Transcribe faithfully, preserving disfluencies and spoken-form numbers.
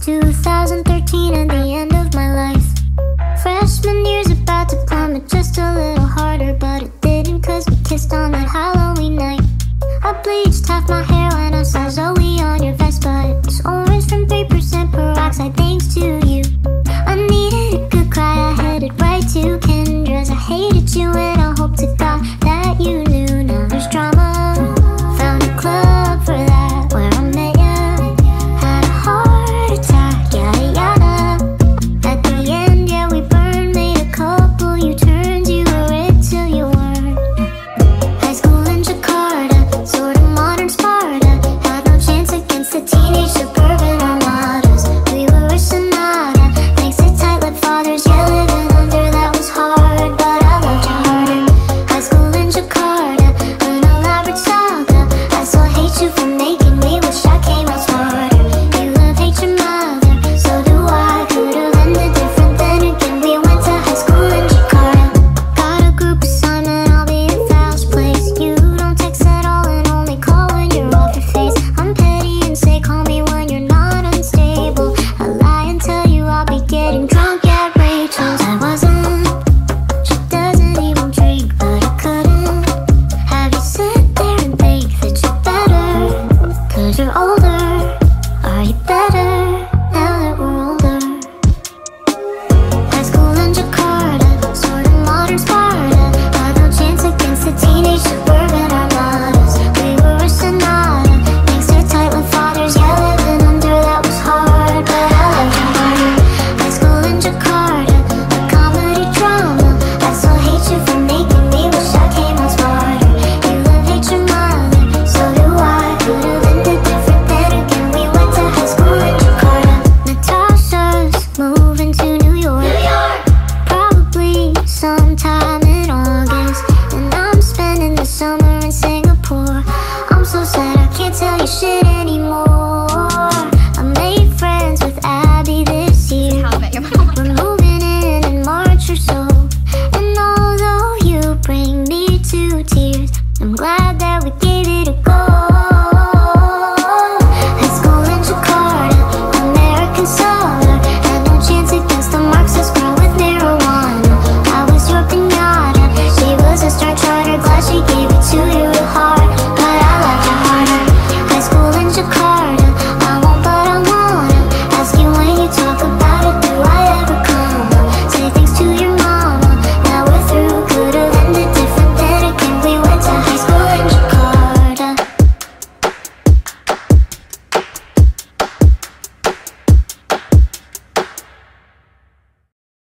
two thousand thirteen and the end of my life. Freshman year's about to plummet just a little harder, but it didn't, cause we kissed on that Halloween night. I bleached half my hair when I saw Zoe on your vest, but it's orange from three percent peroxide thanks to you. I needed a good cry, I headed right to Kendra's. I hated you and I hope to God that you knew. Now there's drama, found a club for that, where I met ya. Had a heart attack, yada yada. At the end, yeah, we burned, made a couple U-turns. You were it till you weren't. High school in Jakarta, sort of modern Sparta. Had no chance against the teenage suburban armadas. We were a sonata, thanks to tight-lipped fathers. Yeah, living under that was hard, but I loved you harder. High school in Jakarta, an elaborate saga. I still hate you for making me wish I came out smarter. You love, hate your mother, so do I. Could've ended different, then again we went to high school in Jakarta. Got a group assignment, I'll be in Val's place. You don't text at all and only call when you're off your face. I'm petty and say call me when you're not unstable. I lie and tell you I'll be getting drunk at Rachel's. I wasn't, she doesn't even drink, but I couldn't have you sit there and think that you're better, cause you're older. Are you better now that we're older? High school in Jakarta, sort of modern Sparta. Had no chance against the teenage suburban armadas. We were a sonata, thanks to tight-lipped fathers. Yeah, living under that was hard, but I loved you harder. High school in Jakarta, a comedy drama. I still hate you for making me wish I came out smarter. You love, hate your mother, so do I. Could've ended different, then again we went to high school in Jakarta. Natasha's moving to New York, probably sometime in August, and I'm spending the summer in Singapore. I'm so sad I can't tell you shit anymore.